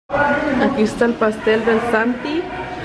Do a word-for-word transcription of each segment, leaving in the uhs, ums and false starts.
Aquí está el pastel del Santi.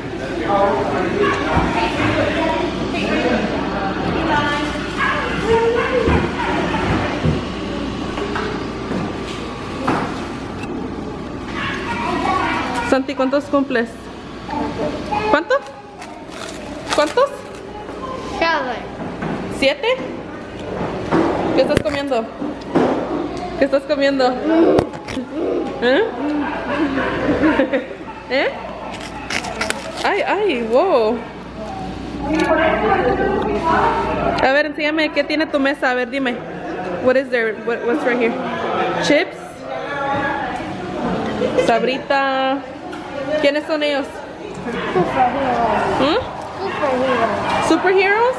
Santi, ¿cuántos cumples? ¿Cuántos? ¿Cuántos? ¿Siete? ¿Qué estás comiendo? ¿Qué estás comiendo? ¿Eh? ¿Eh? Ay, ay, wow. A ver, enséñame qué tiene tu mesa. A ver, dime. What is there? What, what's right here? Chips. Sabrita. ¿Quiénes son ellos? Superheroes. ¿Mm? Superheroes.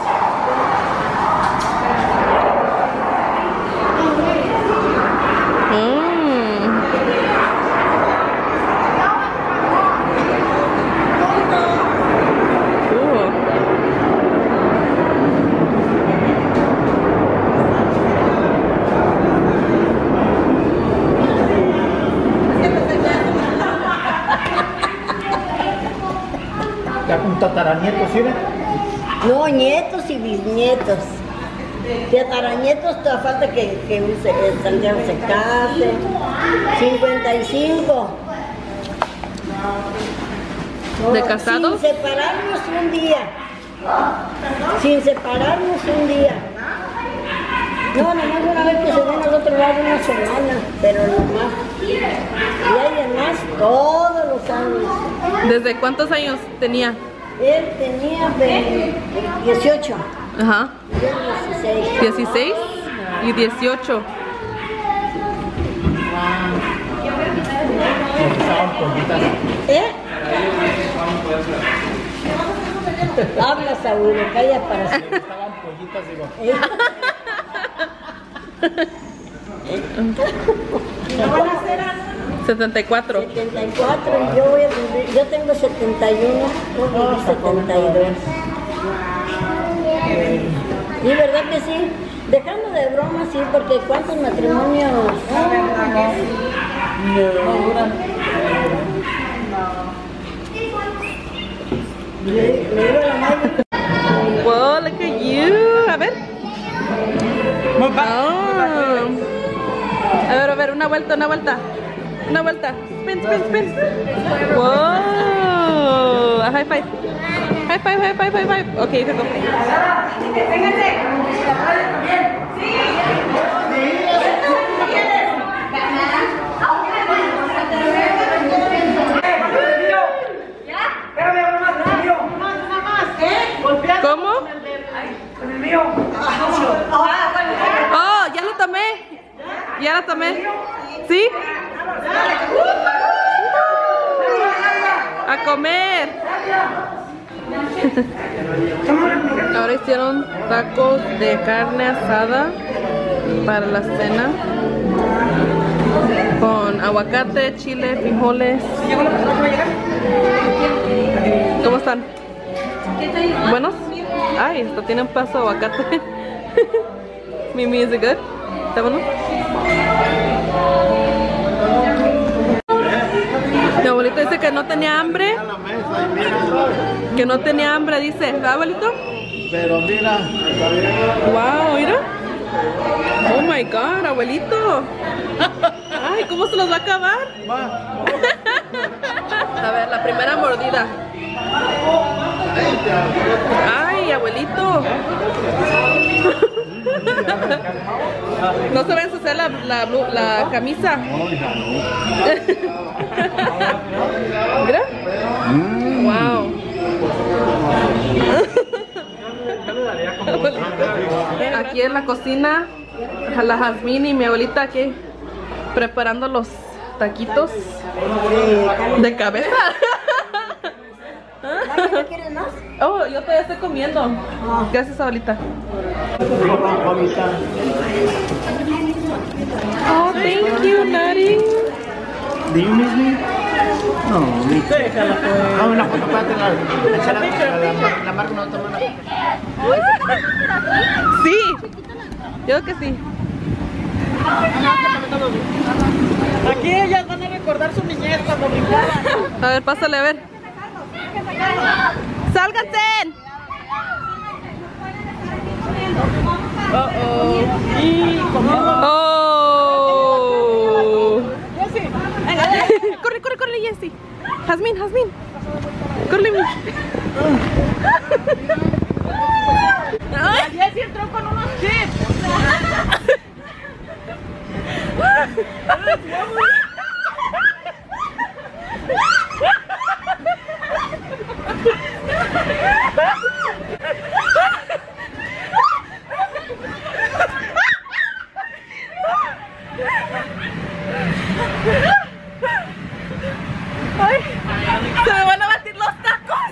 Ya con tataranietos, ¿sí? No, nietos y bisnietos. Tataranietos, te falta que, que use, el Santiago se case. cincuenta y cinco. ¿De casados? Sin separarnos un día. Sin separarnos un día. No, nomás una vez que se ven al otro lado una semana, pero nomás. Y hay demás todos los años. ¿Desde cuántos años tenía? Él tenía dieciocho. Ajá. Y él dieciséis. dieciséis y dieciocho. ¿Eh? Habla, Saúl, calla para sí. Estaban pollitas, digo. setenta y cuatro. setenta y cuatro y yo voy a vivir, yo tengo setenta y uno, yo viví setenta y dos. Y verdad que sí, dejando de broma, sí, porque ¿cuántos matrimonios? Le, le digo a la madre. Wow, look at you. A ver. Ah. A ver, a ver, una vuelta, una vuelta. Una vuelta. Spin, spin, spin. Wow. A high five. High five, high five, high five. Ok, you can go. ¿Cómo? Oh, ya lo tomé. Ya lo tomé. ¿Sí? A comer. Ahora hicieron tacos de carne asada para la cena con aguacate, chile, frijoles. ¿Cómo están? ¿Buenos? Ay, esto tiene un paso de aguacate. Mimi, ¿es good? ¿Está bueno? Mi abuelito dice que no tenía hambre. Que no tenía hambre, dice. ¿Verdad, abuelito? Pero mira. Wow, mira. Oh my God, abuelito. Ay, ¿cómo se los va a acabar? A ver, la primera mordida. Ay, abuelito. No se va a ensuciar la, la, la camisa. Mira. Wow. Aquí en la cocina, la Jazmín y mi abuelita aquí preparando los taquitos de cabeza. ¿No quieres más? Oh, yo todavía estoy comiendo. Gracias, abuelita. Oh, thank you, Nari. ¿Do you miss me? No, mi déjala pues. Ah, una foto, párate la, la, la, la, la marca no toma una. Sí, yo creo que sí. Aquí ellas van a ver. recordar su niñez cuando brincaba. A ver, pásale a ver. ¡Sálganse! Oh, oh. Y como... ¡Oh! Jessie, corre, corre, corre, Jessie. Jazmín, Jazmín. Corre, mi. Jessie entró con unos chips. Ay, se me van a batir los tacos.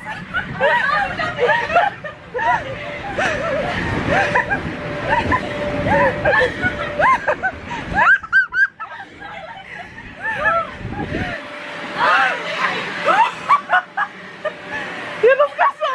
¡Ya nos casó!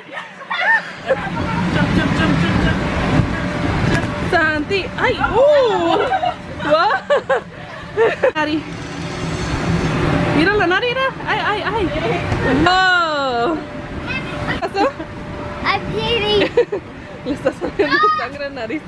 Santi, ¡ay! ¡Uh! ¡Wow! Nari. Mira la nariz, mira. ¡Ay, ay, ay! ¡No! ¿Qué pasó? I'm bleeding. Le está saliendo sangre en la nariz.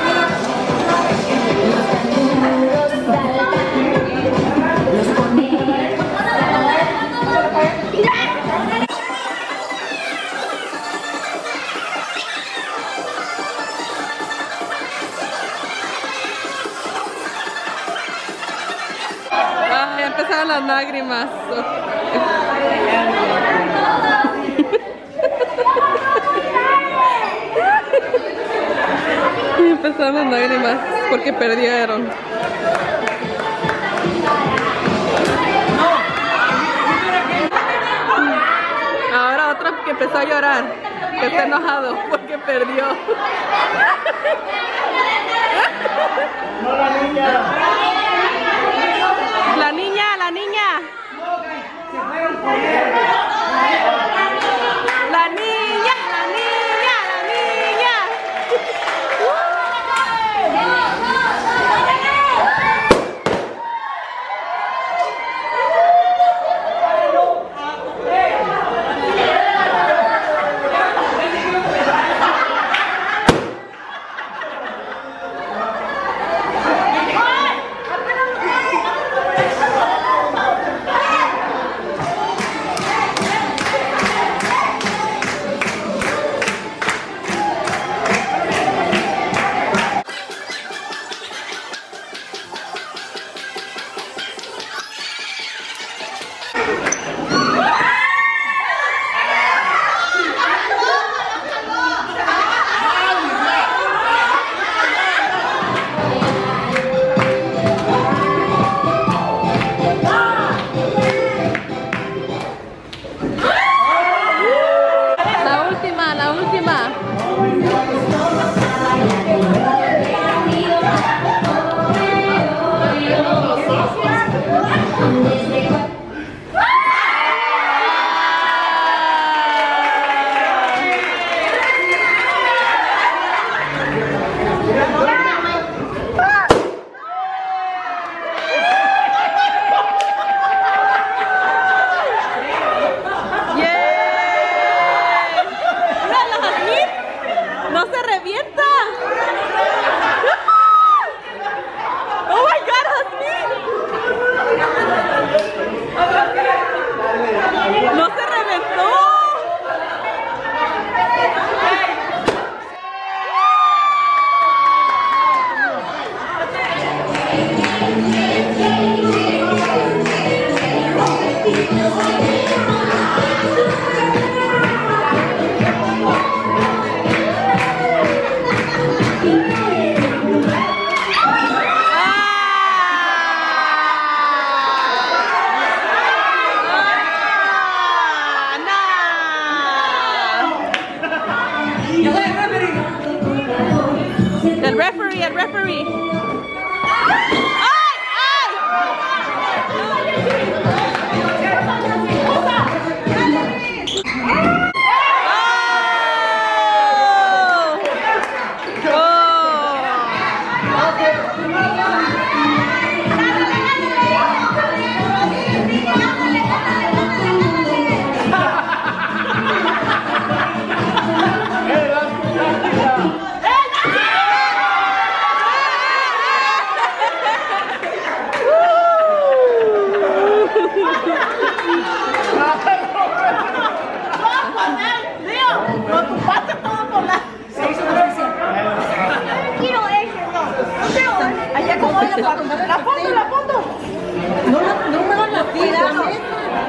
Ay, empezaron las lágrimas. Empezaron las lágrimas porque perdieron. Ahora otro que empezó a llorar, que está enojado porque perdió. No, la niña. La niña, la niña. La niña, la niña, la niña.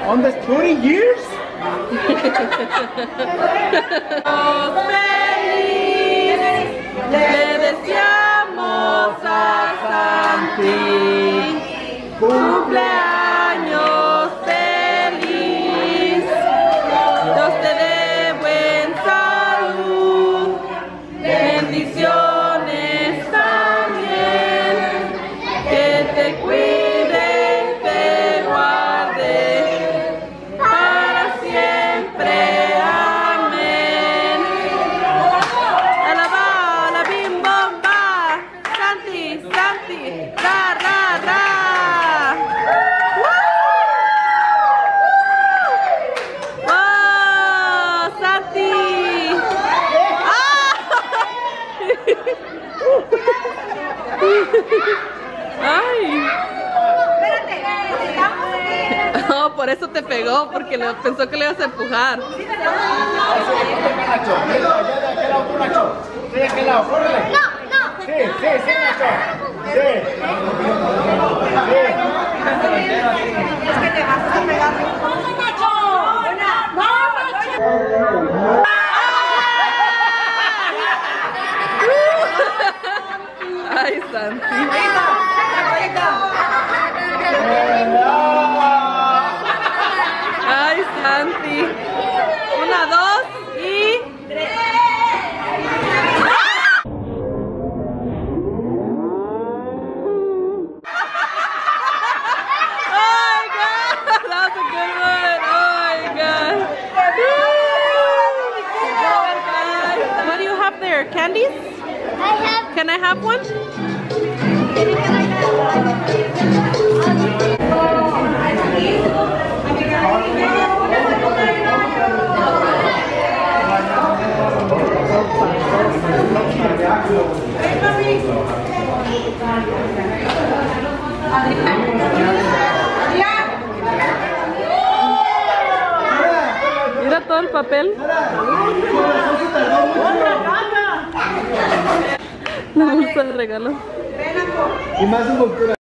On the twenty years? Feliz le deseamos a Santi, cumpleaños feliz, Dios te dé buen salud, bendiciones también, que te cuide y te guarde para siempre, amén. Alaba, la bim bomba, Santi, Santi, ra, ra, ra. ¡Wow! ¡Santi! ¡Ah! ¡Ay! Oh, por eso te pegó, porque le, pensó que le ibas a empujar. Nacho, ya de aquel lado, tú, Nacho. Sí, de aquel lado, córrele. No, no. Sí, sí, sí, Nacho. Sí. Es que te vas a pegar. ¡Vamos, Nacho! ¡Vamos, Nacho! Ay, Santi. Ay, Santi. Una, dos y... Oh my God, that was a good one. Oh my God. What do you have there? Candies? I have. Can I have one? Mira todo el papel. La bolsa de regalo. Y más un